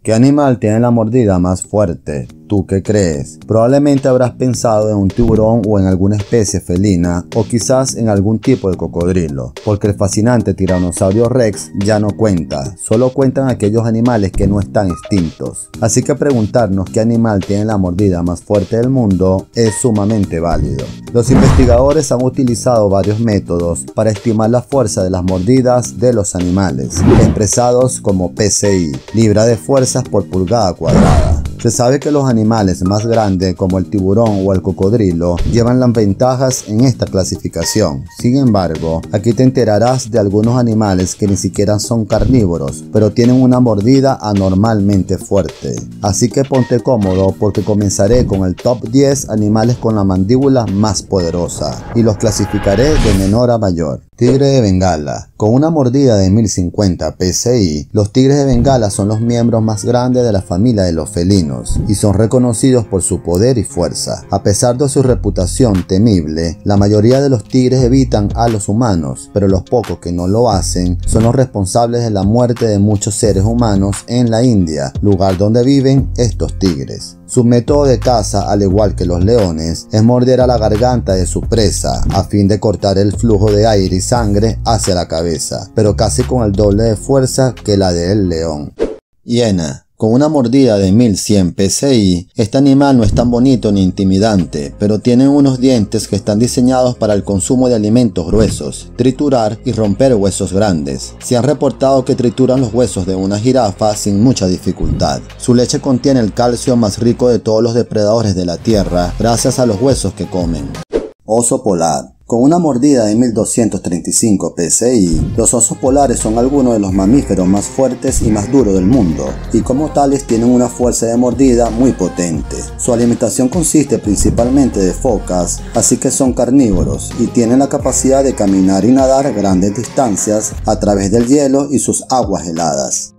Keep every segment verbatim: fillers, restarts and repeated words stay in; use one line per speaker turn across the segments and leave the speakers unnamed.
¿Qué animal tiene la mordida más fuerte? ¿Tú qué crees? Probablemente habrás pensado en un tiburón o en alguna especie felina o quizás en algún tipo de cocodrilo, porque el fascinante Tiranosaurio Rex ya no cuenta, solo cuentan aquellos animales que no están extintos. Así que preguntarnos qué animal tiene la mordida más fuerte del mundo es sumamente válido. Los investigadores han utilizado varios métodos para estimar la fuerza de las mordidas de los animales, expresados como P S I, libra de fuerzas por pulgada cuadrada. Se sabe que los animales más grandes como el tiburón o el cocodrilo llevan las ventajas en esta clasificación. Sin embargo, aquí te enterarás de algunos animales que ni siquiera son carnívoros, pero tienen una mordida anormalmente fuerte. Así que ponte cómodo porque comenzaré con el top diez animales con la mandíbula más poderosa y los clasificaré de menor a mayor. Tigre de Bengala. Con una mordida de mil cincuenta P S I, los tigres de Bengala son los miembros más grandes de la familia de los felinos y son reconocidos por su poder y fuerza. A pesar de su reputación temible, la mayoría de los tigres evitan a los humanos, pero los pocos que no lo hacen son los responsables de la muerte de muchos seres humanos en la India, lugar donde viven estos tigres. Su método de caza, al igual que los leones, es morder a la garganta de su presa a fin de cortar el flujo de aire y sangre hacia la cabeza, pero casi con el doble de fuerza que la del león. Hiena. Con una mordida de mil cien P S I, este animal no es tan bonito ni intimidante, pero tiene unos dientes que están diseñados para el consumo de alimentos gruesos, triturar y romper huesos grandes. Se han reportado que trituran los huesos de una jirafa sin mucha dificultad. Su leche contiene el calcio más rico de todos los depredadores de la tierra, gracias a los huesos que comen. Oso polar. Con una mordida de mil doscientos treinta y cinco P S I, los osos polares son algunos de los mamíferos más fuertes y más duros del mundo, y como tales tienen una fuerza de mordida muy potente. Su alimentación consiste principalmente de focas, así que son carnívoros y tienen la capacidad de caminar y nadar grandes distancias a través del hielo y sus aguas heladas.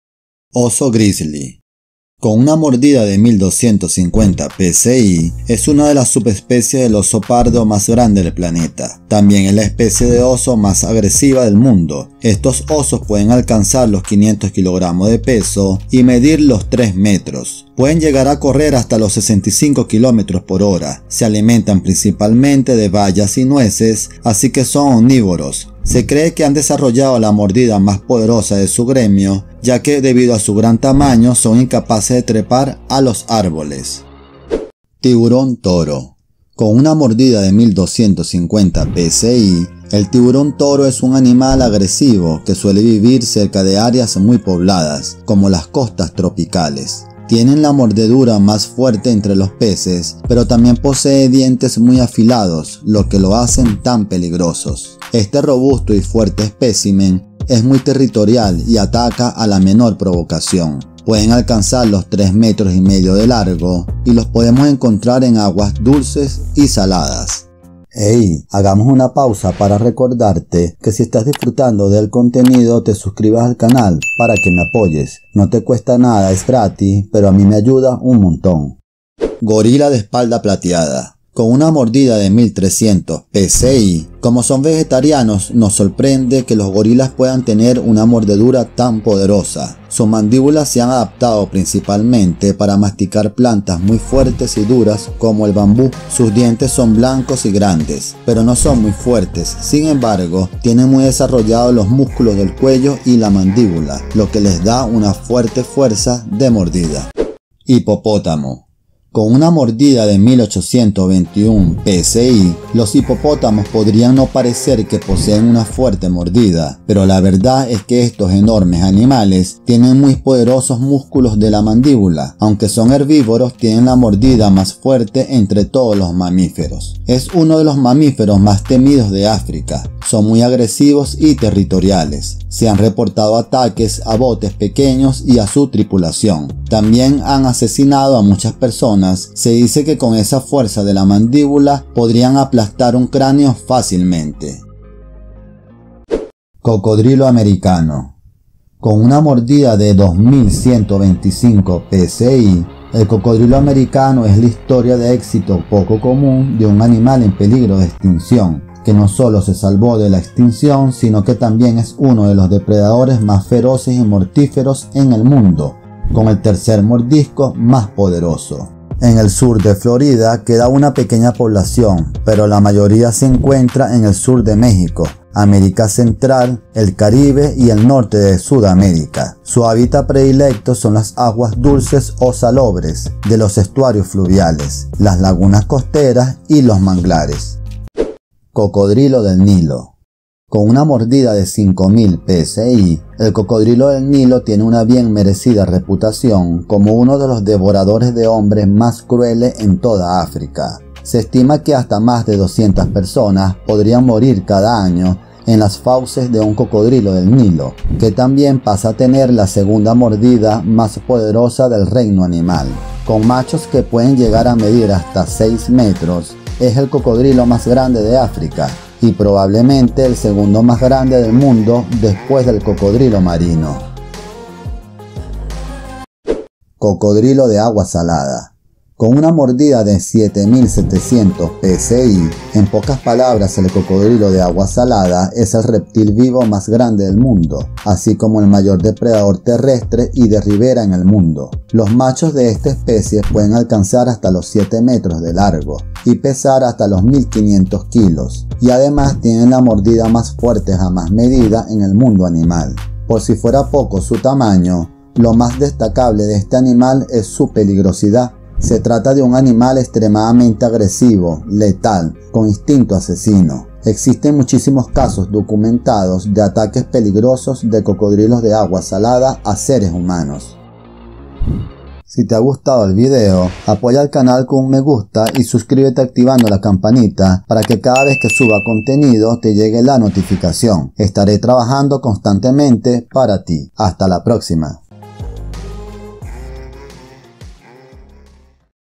Oso grizzly. Con una mordida de mil doscientos cincuenta P S I, es una de las subespecies del oso pardo más grande del planeta. También es la especie de oso más agresiva del mundo. Estos osos pueden alcanzar los quinientos kilogramos de peso y medir los tres metros. Pueden llegar a correr hasta los sesenta y cinco kilómetros por hora. Se alimentan principalmente de bayas y nueces, así que son omnívoros. Se cree que han desarrollado la mordida más poderosa de su gremio, ya que debido a su gran tamaño son incapaces de trepar a los árboles. Tiburón toro. Con una mordida de mil doscientos cincuenta P S I, el tiburón toro es un animal agresivo que suele vivir cerca de áreas muy pobladas, como las costas tropicales. Tienen la mordedura más fuerte entre los peces, pero también posee dientes muy afilados, lo que lo hacen tan peligrosos. Este robusto y fuerte espécimen es muy territorial y ataca a la menor provocación. Pueden alcanzar los tres metros y medio de largo y los podemos encontrar en aguas dulces y saladas. Hey, hagamos una pausa para recordarte que si estás disfrutando del contenido te suscribas al canal para que me apoyes. No te cuesta nada, es gratis, pero a mí me ayuda un montón. Gorila de espalda plateada. Con una mordida de mil trescientos P S I, como son vegetarianos, nos sorprende que los gorilas puedan tener una mordedura tan poderosa. Sus mandíbulas se han adaptado principalmente para masticar plantas muy fuertes y duras como el bambú. Sus dientes son blancos y grandes, pero no son muy fuertes. Sin embargo, tienen muy desarrollados los músculos del cuello y la mandíbula, lo que les da una fuerte fuerza de mordida. Hipopótamo. Con una mordida de mil ochocientos veintiuno P S I, los hipopótamos podrían no parecer que poseen una fuerte mordida, pero la verdad es que estos enormes animales tienen muy poderosos músculos de la mandíbula. Aunque son herbívoros, tienen la mordida más fuerte entre todos los mamíferos. Es uno de los mamíferos más temidos de África. Son muy agresivos y territoriales. Se han reportado ataques a botes pequeños y a su tripulación. También han asesinado a muchas personas. Se dice que con esa fuerza de la mandíbula podrían aplastar un cráneo fácilmente. Cocodrilo americano. Con una mordida de dos mil ciento veinticinco P S I, el cocodrilo americano es la historia de éxito poco común de un animal en peligro de extinción, que no solo se salvó de la extinción, sino que también es uno de los depredadores más feroces y mortíferos en el mundo. con el tercer mordisco más poderoso. En el sur de Florida queda una pequeña población, pero la mayoría se encuentra en el sur de México, América Central, el Caribe y el norte de Sudamérica. Su hábitat predilecto son las aguas dulces o salobres de los estuarios fluviales, las lagunas costeras y los manglares. Cocodrilo del Nilo. Con una mordida de cinco mil P S I, el cocodrilo del Nilo tiene una bien merecida reputación como uno de los devoradores de hombres más crueles en toda África. Se estima que hasta más de doscientas personas podrían morir cada año en las fauces de un cocodrilo del Nilo, que también pasa a tener la segunda mordida más poderosa del reino animal. Con machos que pueden llegar a medir hasta seis metros, es el cocodrilo más grande de África y probablemente el segundo más grande del mundo después del cocodrilo marino. Cocodrilo de agua salada. Con una mordida de siete mil setecientos P S I, en pocas palabras el cocodrilo de agua salada es el reptil vivo más grande del mundo, así como el mayor depredador terrestre y de ribera en el mundo. Los machos de esta especie pueden alcanzar hasta los siete metros de largo y pesar hasta los mil quinientos kilos, y además tienen la mordida más fuerte jamás medida en el mundo animal. Por si fuera poco su tamaño, lo más destacable de este animal es su peligrosidad. Se trata de un animal extremadamente agresivo, letal, con instinto asesino. Existen muchísimos casos documentados de ataques peligrosos de cocodrilos de agua salada a seres humanos. Si te ha gustado el video, apoya al canal con un me gusta y suscríbete activando la campanita para que cada vez que suba contenido te llegue la notificación. Estaré trabajando constantemente para ti. Hasta la próxima.